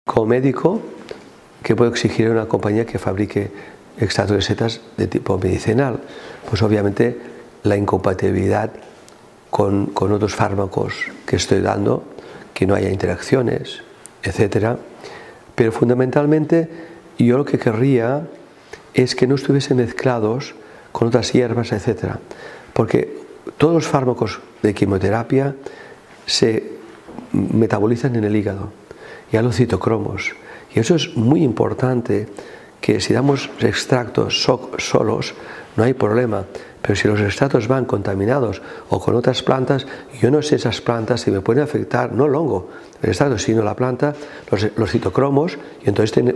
Como médico, ¿qué puedo exigir a una compañía que fabrique extractos de setas de tipo medicinal? Pues obviamente la incompatibilidad con otros fármacos que estoy dando, que no haya interacciones, etcétera. Pero fundamentalmente yo lo que querría es que no estuviesen mezclados con otras hierbas, etcétera. Porque todos los fármacos de quimioterapia se metabolizan en el hígado y a los citocromos. Y eso es muy importante, que si damos extractos solos no hay problema, pero si los extractos van contaminados o con otras plantas, yo no sé esas plantas si me pueden afectar, no el hongo, el extracto, sino la planta, los citocromos, y entonces tiene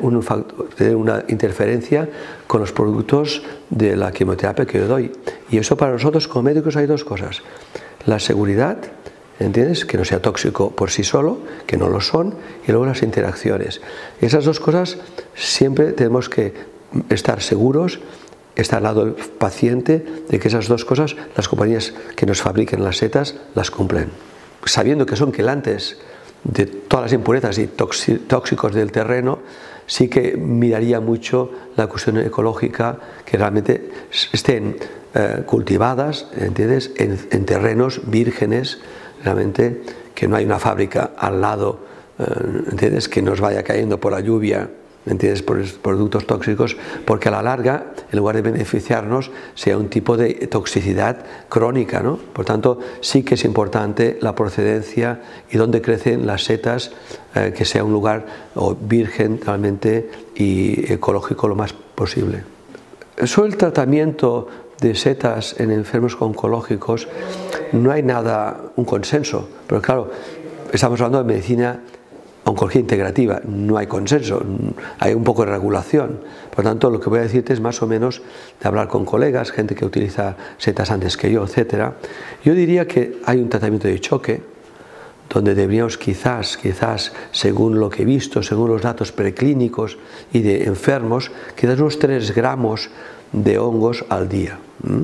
una interferencia con los productos de la quimioterapia que yo doy. Y eso para nosotros como médicos hay dos cosas: la seguridad, ¿entiendes?, que no sea tóxico por sí solo, que no lo son, y luego las interacciones. Esas dos cosas siempre tenemos que estar seguros, estar al lado del paciente, de que esas dos cosas las compañías que nos fabriquen las setas las cumplen. Sabiendo que son quelantes de todas las impurezas y tóxicos del terreno, sí que miraría mucho la cuestión ecológica, que realmente estén cultivadas, ¿entiendes?, en terrenos vírgenes, realmente, que no hay una fábrica al lado, ¿entiendes?, que nos vaya cayendo por la lluvia, ¿entiendes?, por productos tóxicos, porque a la larga, en lugar de beneficiarnos, sea un tipo de toxicidad crónica, ¿no? Por tanto, sí que es importante la procedencia y dónde crecen las setas, que sea un lugar virgen realmente y ecológico lo más posible. Sobre el tratamiento de setas en enfermos oncológicos no hay un consenso, pero claro, estamos hablando de medicina oncología integrativa, no hay consenso, hay un poco de regulación. Por tanto, lo que voy a decirte es más o menos de hablar con colegas, gente que utiliza setas antes que yo, etcétera. Yo diría que hay un tratamiento de choque, donde deberíamos quizás, según lo que he visto, según los datos preclínicos y de enfermos, quizás unos 3 gramos de hongos al día.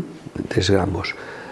3 gramos.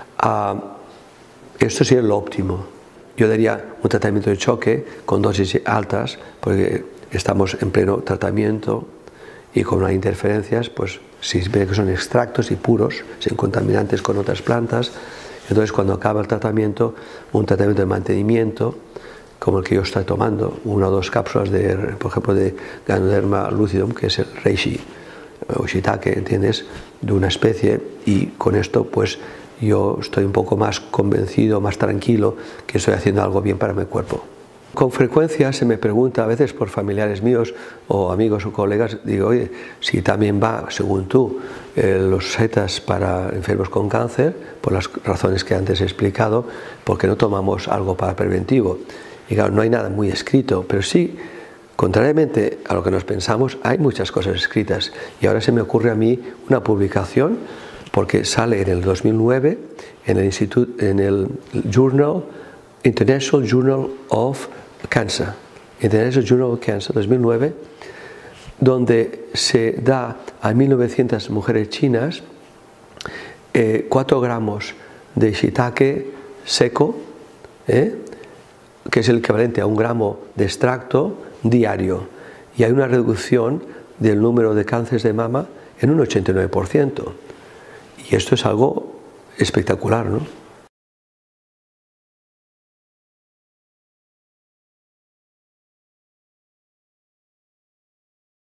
Esto sería lo óptimo. Yo daría un tratamiento de choque con dosis altas, porque estamos en pleno tratamiento y con las interferencias, pues si ve que son extractos y puros, sin contaminantes con otras plantas, entonces cuando acaba el tratamiento, un tratamiento de mantenimiento, como el que yo estoy tomando, 1 o 2 cápsulas, por ejemplo, de Ganoderma lucidum, que es el reishi o shiitake, ¿entiendes?, de una especie, y con esto pues yo estoy un poco más convencido, más tranquilo, que estoy haciendo algo bien para mi cuerpo. Con frecuencia se me pregunta a veces por familiares míos o amigos o colegas, digo, oye, si también va, según tú, los setas para enfermos con cáncer, por las razones que antes he explicado, ¿por qué no tomamos algo para preventivo? Y claro, no hay nada muy escrito, pero sí, contrariamente a lo que nos pensamos, hay muchas cosas escritas. Y ahora se me ocurre a mí una publicación, porque sale en el 2009 en el International Journal of Cancer, International Journal of Cancer 2009, donde se da a 1.900 mujeres chinas 4 gramos de shiitake seco, que es el equivalente a 1 gramo de extracto diario, y hay una reducción del número de cánceres de mama en un 89%. Y esto es algo espectacular, ¿no?